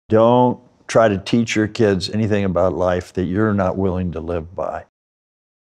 Don't try to teach your kids anything about life that you're not willing to live by.